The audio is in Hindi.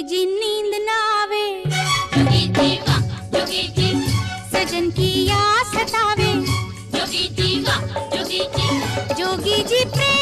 जी नींद ना आवे, जोगी जी सजन की याद सतावे, जोगी जी जोगी जी प्रेम